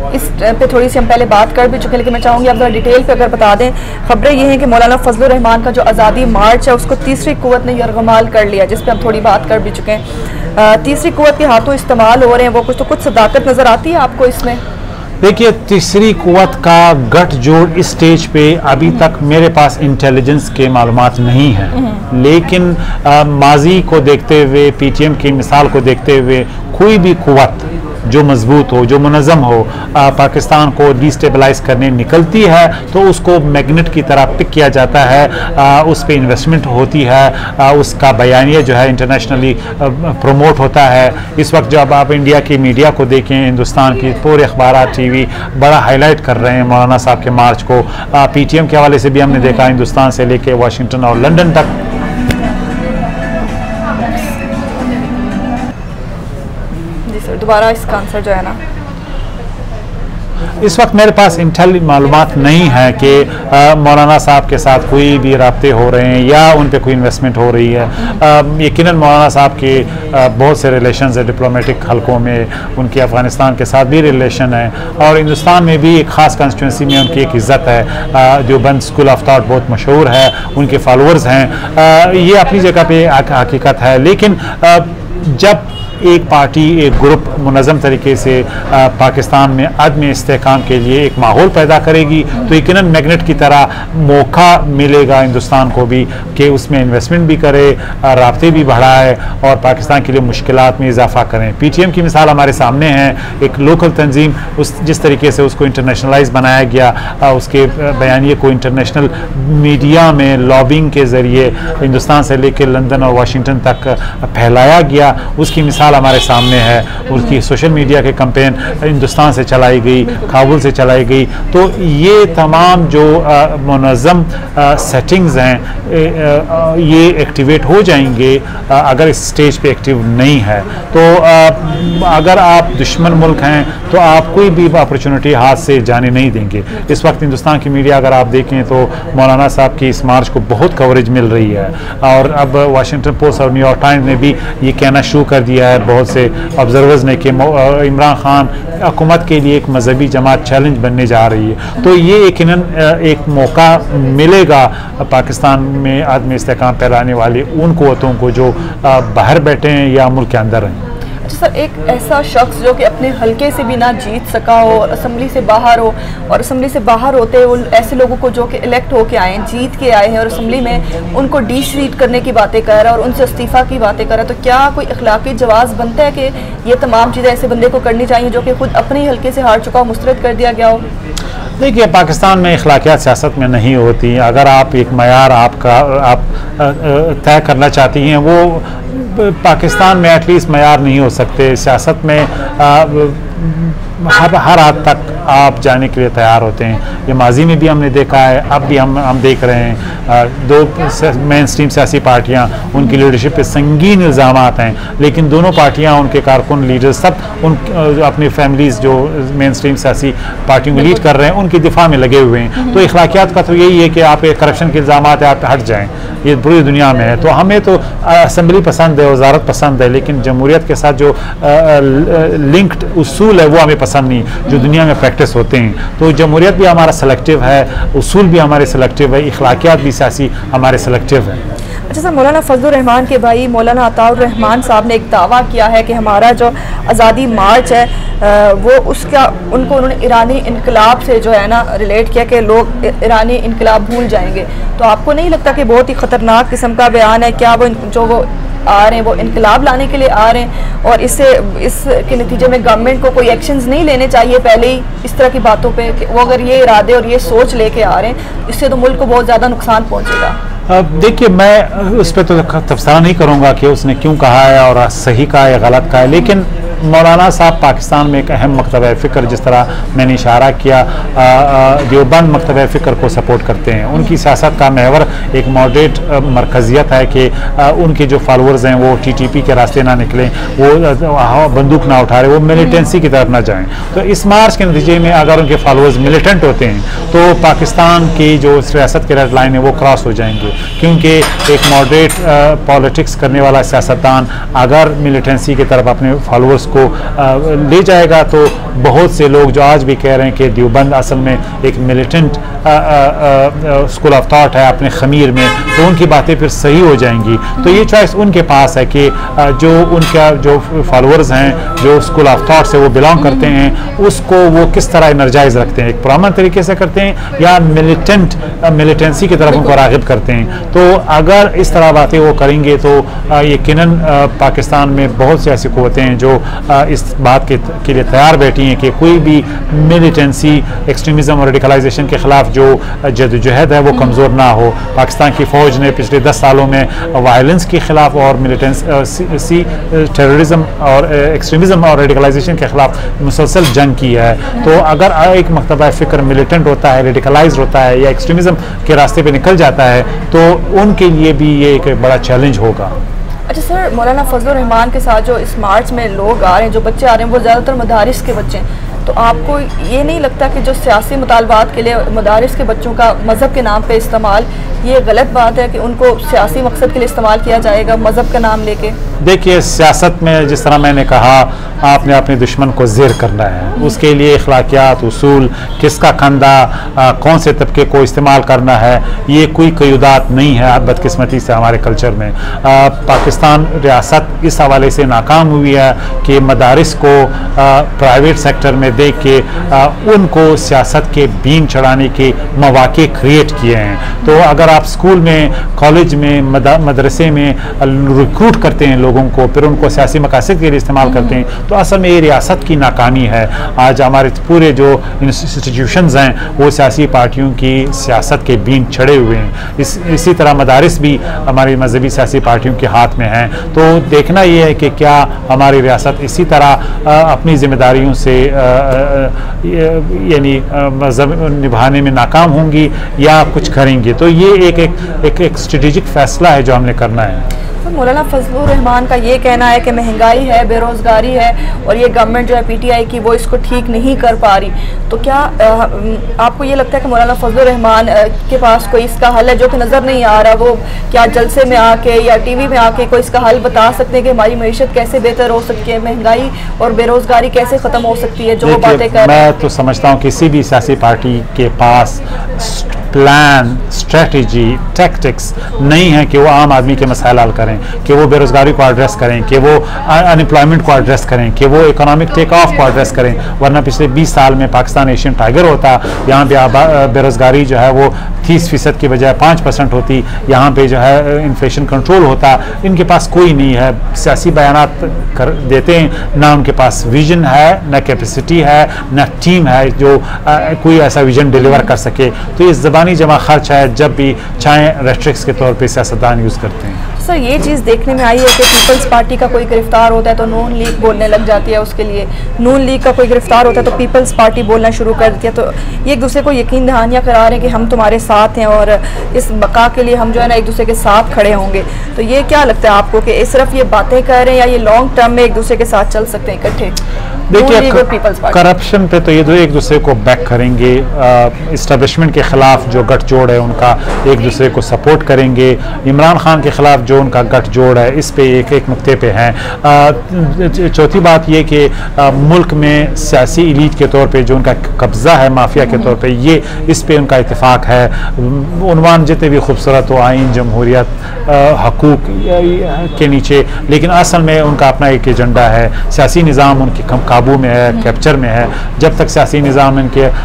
اس پہ تھوڑی سی ہم پہلے بات کر بھی چکے، لیکن میں چاہوں گی آپ ذرا ڈیٹیل پہ اگر بتا دیں۔ خبریں یہ ہیں کہ مولانا فضل الرحمان کا جو آزادی مارچ ہے اس کو تیسری قوت نے یرغمال کر لیا، جس پہ ہم تھوڑی بات کر بھی چکے ہیں۔ تیسری قوت کے ہاتھوں استعمال ہو رہے ہیں وہ کچھ صداقت نظر آتی ہے آپ کو اس میں؟ دیکھیے، تیسری قوت کا گٹھ جوڑ اس سٹیج پہ ابھی تک میرے پاس انٹیلیجنس کے معلومات نہیں ہیں، لیکن ماضی کو دیکھتے ہوئے، پی ٹی ایم کی مثال کو دیکھتے ہوئے، کوئی بھی قوت جو مضبوط ہو، جو منظم ہو، پاکستان کو ڈیسٹیبلائز کرنے نکلتی ہے تو اس کو میگنٹ کی طرح پک کیا جاتا ہے، اس پہ انویسٹمنٹ ہوتی ہے، اس کا بیانیہ جو ہے انٹرنیشنلی پروموٹ ہوتا ہے۔ اس وقت جب آپ انڈیا کی میڈیا کو دیکھیں، ہندوستان کی پورے اخبارات، ٹی وی بڑا ہائی لائٹ کر رہے ہیں مولانا صاحب کے مارچ کو۔ پی ٹی ایم کے حوالے سے بھی ہم نے دیکھا، ہندوستان سے لے کے واشنگٹن اور لندن تک۔ دوبارہ اس کا آنسر جو ہے نا، اس وقت میرے پاس انٹیل معلومات نہیں ہے کہ مولانا صاحب کے ساتھ کوئی بھی رابطے ہو رہے ہیں یا ان پہ کوئی انویسٹمنٹ ہو رہی ہے۔ یقیناً مولانا صاحب کے بہت سے ریلیشنز ہیں ڈپلومیٹک حلقوں میں، ان کی افغانستان کے ساتھ بھی ریلیشن ہے، اور ہندوستان میں بھی ایک خاص کانسٹیٹوئنسی میں ان کی ایک عزت ہے۔ دیوبند اسکول آف تھاٹ بہت مشہور ہے، ان کے فالوورز ہیں، یہ اپنی جگہ پہ حقیقت ہے۔ لیکن جب ایک پارٹی، ایک گروپ منظم طریقے سے پاکستان میں عدم استحکام کے لیے ایک ماحول پیدا کرے گی تو یقیناً میگنٹ کی طرح موقع ملے گا ہندوستان کو بھی کہ اس میں انویسٹمنٹ بھی کرے، رابطے بھی بڑھائے اور پاکستان کے لیے مشکلات میں اضافہ کریں۔ پی ٹی ایم کی مثال ہمارے سامنے ہے، ایک لوکل تنظیم، جس طریقے سے اس کو انٹرنیشنلائز بنایا گیا، اس کے بیانیے کو انٹرنیشنل میڈیا میں لابنگ کے ذریعے ہندوستان سے لے کے لندن اور واشنگٹن تک پھیلایا گیا، اس کی مثال ہمارے سامنے ہے۔ اس کی سوشل میڈیا کے کمپین ہندوستان سے چلائی گئی، کابل سے چلائی گئی۔ تو یہ تمام جو منظم سیٹنگز ہیں یہ ایکٹیویٹ ہو جائیں گے اگر اس سٹیج پہ ایکٹیو نہیں ہے تو۔ اگر آپ دشمن ملک ہیں تو آپ کوئی بھی اپرچونٹی ہاتھ سے جانے نہیں دیں گے۔ اس وقت ہندوستان کی میڈیا اگر آپ دیکھیں تو مولانا صاحب کی اس مارچ کو بہت کوریج مل رہی ہے، اور اب واشنگٹن پوسٹ اور نیو یارک ٹائمز نے بھی یہ کہنا شروع کر دیا ہے بہت سے آبزرورز نے کہ عمران خان حکومت کے لیے ایک مذہبی جماعت چیلنج بننے جا رہی ہے۔ تو یہ یقیناً ایک موقع ملے گا پاکستان میں عدم استحکام پھیلانے والے ان قوتوں کو جو باہر بیٹھے ہیں یا ملک کے اندر ہیں۔ اچھا سر، ایک ایسا شخص جو کہ اپنے حلقے سے بھی نہ جیت سکا ہو اور اسمبلی سے باہر ہو، اور اسمبلی سے باہر ہوتے وہ ایسے لوگوں کو جو کہ الیکٹ ہو کے آئے ہیں، جیت کے آئے ہیں، اور اسمبلی میں ان کو ڈی سیٹ کرنے کی باتیں کر رہا ہے اور ان سے استعفیٰ کی باتیں کر رہا ہے، تو کیا کوئی اخلاقی جواز بنتا ہے کہ یہ تمام چیزیں ایسے بندے کو کرنی چاہیے جو کہ خود اپنے حلقے سے ہار چکا ہو، مسترد کر دیا گیا ہو؟ دیکھیے، پاکستان میں اخلاقیات سیاست میں نہیں ہوتی۔ اگر آپ ایک معیار آپ طے کرنا چاہتی ہیں، وہ پاکستان میں ایٹ لیسٹ معیار نہیں ہو سکتے۔ سیاست میں ہر حد تک آپ جانے کے لیے تیار ہوتے ہیں۔ یہ ماضی میں بھی ہم نے دیکھا ہے، اب بھی ہم دیکھ رہے ہیں۔ دو مین سٹریم سیاسی پارٹیاں، ان کی لیڈرشپ پہ سنگین الزامات ہیں، لیکن دونوں پارٹیاں، ان کے کارکن، لیڈرز سب اپنی فیملیز جو مین سٹریم سیاسی پارٹیوں کو لیڈ کر رہے ہیں ان کی دفاع میں لگے ہوئے ہیں۔ تو اخلاقیات کا تو یہی ہے کہ آپ کرپشن کے الزامات ہیں، آپ ہٹ جائیں، یہ پوری دنیا میں ہے۔ تو ہمیں تو اسمبلی پسند ہے، وزارت پسند ہے، لیکن جمہوریت کے ساتھ جو لنکڈ اصول ہے وہ ہمیں پسند نہیں، جو دنیا میں پریکٹس ہوتے ہیں۔ تو جمہوریت بھی ہمارا سلیکٹیو ہے، اصول بھی ہمارے سلیکٹیو ہے، اخلاقیات بھی سیاسی ہمارے سلیکٹیو ہیں۔ اچھا سر، مولانا فضل الرحمان کے بھائی مولانا عطاء الرحمان صاحب نے ایک دعویٰ کیا ہے کہ ہمارا جو آزادی مارچ ہے وہ انہوں نے ایرانی انقلاب سے جو ہے نا ریلیٹ کیا کہ لوگ ایرانی انقلاب بھول جائیں گے۔ تو آپ کو نہیں لگتا کہ بہت ہی خطرناک قسم کا بیان ہے؟ کیا وہ آ رہے ہیں وہ انقلاب لانے کے لیے آ رہے ہیں، اور اس کے نتیجے میں گورنمنٹ کو کوئی ایکشنز نہیں لینے چاہیے پہلے ہی اس طرح کی باتوں پہ کہ وہ اگر یہ ارادے اور یہ سوچ لے کے آ رہے ہیں، اس سے تو ملک کو بہت زیادہ نقصان پہنچے گا؟ دیکھیے، میں اس پہ تو تبصرہ نہیں کروں گا کہ اس نے کیوں کہا ہے اور صحیح کہا ہے یا غلط کہا ہے، لیکن مولانا صاحب پاکستان میں ایک اہم مکتبہ فکر، جس طرح میں نے اشارہ کیا، دیوبند مکتبہ فکر کو سپورٹ کرتے ہیں۔ ان کی سیاست کا محور ایک ماڈریٹ مرکزیت ہے کہ ان کے جو فالوورز ہیں وہ ٹی ٹی پی کے راستے نہ نکلیں، وہ بندوق نہ اٹھا رہے، وہ ملیٹنسی کی طرف نہ جائیں۔ تو اس مارچ کے نتیجے میں اگر ان کے فالوورز ملیٹنٹ ہوتے ہیں تو پاکستان کی جو ریاست کے ریڈ لائن ہے وہ کراس ہو جائیں گے، کیونکہ ایک ماڈریٹ پالیٹکس کرنے والا سیاستدان اگر ملیٹنسی کی طرف اپنے فالوورز کو لے جائے گا تو بہت سے لوگ جو آج بھی کہہ رہے ہیں کہ دیوبند اصل میں ایک ملیٹنٹ اسکول آف تھاٹ ہے اپنے خمیر میں، تو ان کی باتیں پھر صحیح ہو جائیں گی. تو یہ چوائس ان کے پاس ہے کہ جو ان کا جو فالوورز ہیں جو اسکول آف تھاٹ سے وہ بلانگ کرتے ہیں اس کو وہ کس طرح انرجائز رکھتے ہیں، ایک پرامن طریقے سے کرتے ہیں یا ملیٹنسی کی طرف ان کو راغب کرتے ہیں. تو اگر اس طرح باتیں وہ کریں گے تو یقیناً پاکستان میں بہت سی ایسی قوتیں ہیں جو اس بات کے لیے تیار بیٹھی ہیں کہ کوئی بھی ملیٹنسی، ایکسٹریمزم اور ریڈیکلائزیشن کے خلاف جو جدوجہد ہے وہ کمزور نہ ہو. پاکستان کی فوج نے پچھلے 10 سالوں میں وائلنس کے خلاف اور ملیٹنسی، ٹیررزم اور ایکسٹریمزم اور ریڈیکلائزیشن کے خلاف مسلسل جنگ کی ہے. تو اگر ایک مکتبہ فکر ملیٹنٹ ہوتا ہے، ریڈیکلائزڈ ہوتا ہے یا ایکسٹریمزم کے راستے پہ نکل جاتا ہے تو ان کے لیے بھی یہ ایک بڑا چیلنج ہوگا. اچھا سر، مولانا فضل الرحمان کے ساتھ جو اس مارچ میں لوگ آ رہے ہیں، جو بچے آ رہے ہیں، وہ زیادہ تر مدارس کے بچے ہیں، تو آپ کو یہ نہیں لگتا کہ جو سیاسی مطالبات کے لیے مدارس کے بچوں کا مذہب کے نام پہ استعمال، یہ غلط بات ہے کہ ان کو سیاسی مقصد کے لیے استعمال کیا جائے گا مذہب کا نام لے کے؟ دیکھیے، سیاست میں جس طرح میں نے کہا آپ نے اپنے دشمن کو زیر کرنا ہے، اس کے لیے اخلاقیات، اصول، کس کا کندھا کون سے طبقے کو استعمال کرنا ہے، یہ کوئی قیودات نہیں ہے بدقسمتی سے ہمارے کلچر میں. پاکستان ریاست اس حوالے سے ناکام ہوئی ہے کہ مدارس کو پرائیویٹ سیکٹر میں دیکھ کے ان کو سیاست کے بین چڑھانے کے مواقع کریٹ کیے ہیں. تو اگر آپ اسکول میں، کالج میں، مدرسے میں ریکروٹ کرتے ہیں لوگوں کو، پھر ان کو سیاسی مقاصد کے لیے استعمال کرتے ہیں، تو اصل میں یہ ریاست کی ناکامی ہے. آج ہمارے پورے جو انسٹیٹیوشنز ہیں وہ سیاسی پارٹیوں کی سیاست کے بین چڑھے ہوئے ہیں. اسی طرح مدارس بھی ہماری مذہبی سیاسی پارٹیوں کے ہاتھ میں ہیں. تو دیکھنا یہ ہے کہ کیا ہماری ریاست اسی طرح اپنی ذمہ داریوں سے یعنی مذہب نبھانے میں ناکام ہوں گی یا کچھ کریں گے. تو یہ ایک اسٹریٹجک فیصلہ ہے جو ہم نے کرنا ہے. مولانا فضل الرحمان کا یہ کہنا ہے کہ مہنگائی ہے، بے روزگاری ہے اور یہ گورنمنٹ جو ہے پی ٹی آئی کی وہ اس کو ٹھیک نہیں کر پا رہی. تو کیا آپ کو یہ لگتا ہے کہ مولانا فضل الرحمان کے پاس کوئی اس کا حل ہے جو کہ نظر نہیں آ رہا؟ وہ کیا جلسے میں آ کے یا ٹی وی میں آ کے کوئی اس کا حل بتا سکتے ہیں کہ ہماری معیشت کیسے بہتر ہو سکتی ہے، مہنگائی اور بے روزگاری کیسے ختم ہو سکتی ہے جو وہ باتیں کر رہے ہیں؟ میں تو سمجھتا ہوں کسی بھی سیاسی پارٹی کے پاس پلان، اسٹریٹجی، ٹیکٹکس نہیں ہے کہ وہ عام آدمی کے مسائل حل کریں، کہ وہ بے روزگاری کو ایڈریس کریں، کہ وہ ان امپلائمنٹ کو ایڈریس کریں، کہ وہ اکنامک ٹیک آف کو ایڈریس کریں. ورنہ پچھلے 20 سال میں پاکستان ایشین ٹائیگر ہوتا، یہاں پہ بے روزگاری جو ہے وہ 30% کی بجائے 5% ہوتی، یہاں پہ جو ہے انفلیشن کنٹرول ہوتا. ان کے پاس کوئی نہیں ہے، سیاسی بیانات دیتے ہیں، نہ ان کے پاس ویژن ہے، نہ کیپیسٹی ہے، نہ ٹیم ہے جو کوئی ایسا ویژن ڈیلیور کر سکے. تو یہ زبانی جمع خرچ ہے جب بھی چاہیں ریسٹرکس کے طور پہ سیاستدان یوز کرتے ہیں. سر یہ چیز دیکھنے میں آئی ہے کہ پیپلز پارٹی کا کوئی گرفتار ہوتا ہے تو نون لیگ بولنے لگ جاتی ہے اس کے لیے، نون لیگ کا کوئی گرفتار ہوتا ہے تو پیپلز پارٹی بولنا شروع کر دیتی ہے. تو یہ ایک دوسرے کو یقین دہانیاں کرا رہے ہیں کہ ہم تمہارے ساتھ ہیں اور اس بقا کے لیے ہم جو ہے نا ایک دوسرے کے ساتھ کھڑے ہوں گے. تو یہ کیا لگتا ہے آپ کو کہ صرف یہ باتیں کر رہے ہیں یا یہ لانگ ٹرم میں ایک دوسرے کے ساتھ چل سکتے ہیں اکٹھے؟ دیکھیے، کرپشن پہ تو یہ ایک دوسرے کو بیک کریں گے، اسٹیبلشمنٹ کے خلاف جو گٹھ جوڑ ہے ان کا ایک دوسرے کو سپورٹ کریں گے. عمران خان کے خلاف جو ان کا گٹھ جوڑ ہے اس پہ ایک نقطے پہ ہیں. چوتھی بات یہ کہ ملک میں سیاسی ایلیٹ کے طور پہ جو ان کا قبضہ ہے مافیا کے طور پہ، یہ اس پہ ان کا اتفاق ہے. عنوان جتنے بھی خوبصورت ہو، آئین، جمہوریت، حقوق کے نیچے، لیکن اصل میں ان کا اپنا ایک ایجنڈا ہے. سیاسی نظام ان کے قابو میں ہے، کیپچر میں ہے. جب تک سیاسی نظام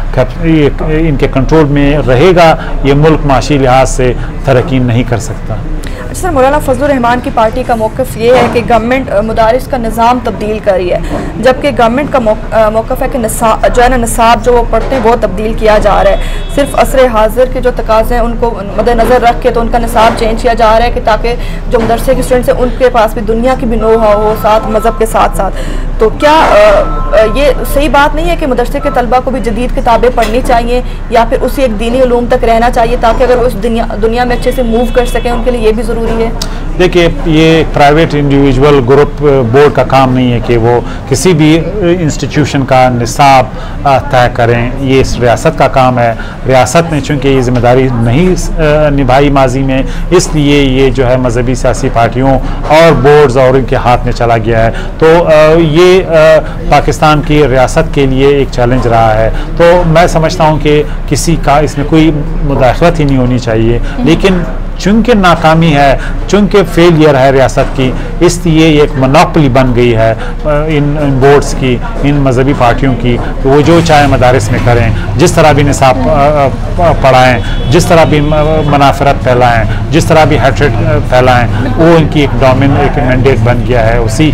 ان کے کنٹرول میں رہے گا یہ ملک معاشی لحاظ سے ترقی نہیں کر سکتا. سر مولانا فضل الرحمان کی پارٹی کا موقف یہ ہے کہ گورنمنٹ مدارس کا نظام تبدیل کر رہی ہے، جبکہ گورنمنٹ کا موقف ہے کہ جو ہے نا نصاب جو وہ پڑھتے ہیں وہ تبدیل کیا جا رہا ہے. صرف عصر حاضر کے جو تقاضے ہیں ان کو مد نظر رکھ کے تو ان کا نصاب چینج کیا جا رہا ہے کہ تاکہ جو مدرسے کے اسٹوڈنٹس ہیں ان کے پاس بھی دنیا کی بھی نو ہو ساتھ مذہب کے ساتھ ساتھ. تو کیا یہ صحیح بات نہیں ہے کہ مدرسے کے طلبہ کو بھی جدید کتابیں پڑھنی چاہیے یا پھر اسی ایک دینی علوم تک رہنا چاہیے تاکہ اگر وہ اس دنیا میں اچھے سے موو کر سکیں؟ ان کے لیے یہ بھی ضروری ہے. देखिए ये प्राइवेट इंडिविजुअल ग्रुप बोर्ड का काम नहीं है कि वो किसी भी इंस्टीट्यूशन का निसाब तय करें, ये इस रियासत का काम है। रियासत ने चूँकि ये जिम्मेदारी नहीं निभाई माजी में, इसलिए ये जो है मजहबी सियासी पार्टियों और बोर्ड्स और इनके हाथ में चला गया है। तो ये पाकिस्तान की रियासत के लिए एक चैलेंज रहा है। तो मैं समझता हूँ कि किसी का इसमें कोई मुदाखलत ही नहीं होनी चाहिए, लेकिन चूँकि नाकामी है, चूँकि फेलियर है रियासत की, इसलिए ये एक मोनोपोली बन गई है इन बोर्ड्स की, इन मजहबी पार्टियों की। तो वो जो चाहे मदारिस में करें, जिस तरह भी निसाब पढ़ाएँ, जिस तरह भी मनाफरत फैलाएँ, जिस तरह भी हेट्रेड फैलाएँ, वो इनकी एक डोमेन, एक मैंडेट बन गया है। उसी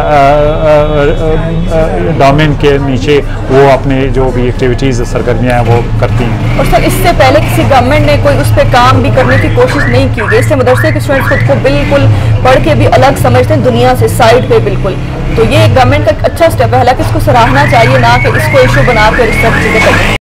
डोमेन के नीचे वो अपने जो भी एक्टिविटीज़ सरगर्मियाँ हैं वो करती हैं। और सर इससे पहले किसी गवर्नमेंट ने कोई उस पर काम भी करने की कोशिश नहीं की गई। इससे मदरसे के स्टूडेंट्स खुद को बिल्कुल पढ़ के भी अलग समझते हैं दुनिया से, साइड पे बिल्कुल। तो ये गवर्नमेंट का एक अच्छा स्टेप है, हालांकि इसको सराहना चाहिए, ना कि इसको इशू बना कर इस तरह चीज़ें करें।